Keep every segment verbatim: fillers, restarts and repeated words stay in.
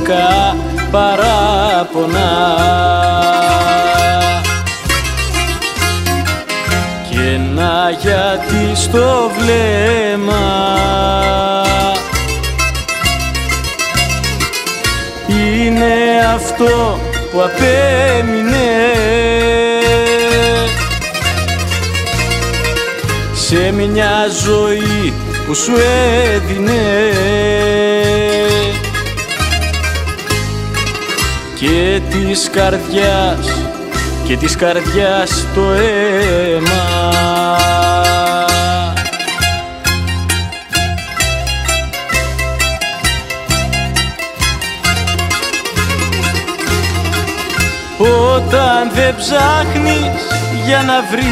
ζωρικά παράπονα και να γιατί στο βλέμμα είναι αυτό που απέμεινε σε μια ζωή που σου έδινε και της καρδιάς και της καρδιάς το αίμα. Όταν δεν ψάχνεις για να βρεις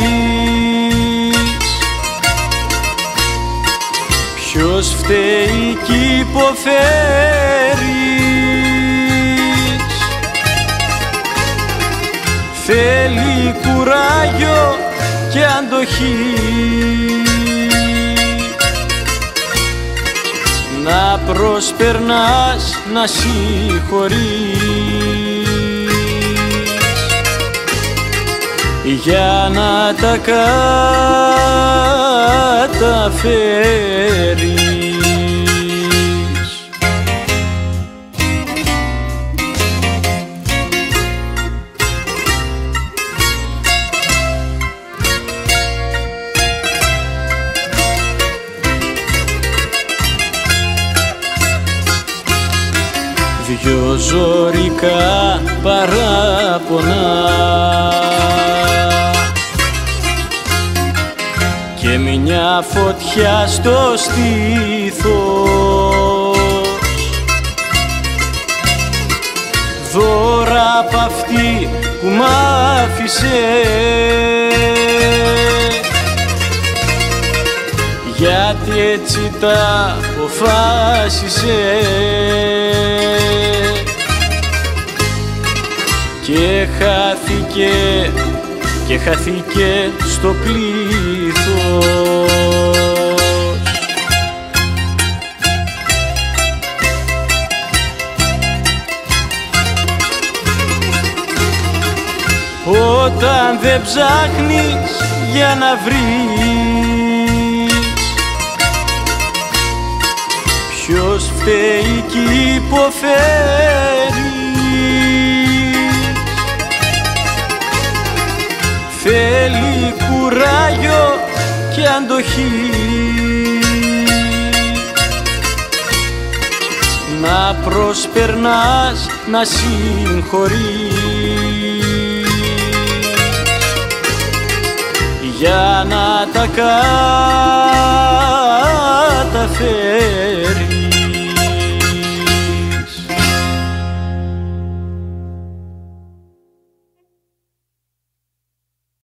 ποιος φταίει κι υποφέρεις, θέλει κουράγιο και αντοχή να προσπερνάς, να συγχωρείς για να τα καταφέρεις. Δυο ζωρικά παράπονα και μια φωτιά στο στήθος, δώρα απ' αυτή που μ' άφησε, γιατί έτσι τα αποφάσισε και χάθηκε και χάθηκε στο πλήθος. Όταν δεν ψάχνεις για να βρεις ποιος φταίει κι υποφέρει, θέλει κουράγιο και αντοχή να προσπερνάς, να συγχωρείς για να τα καταφέρεις.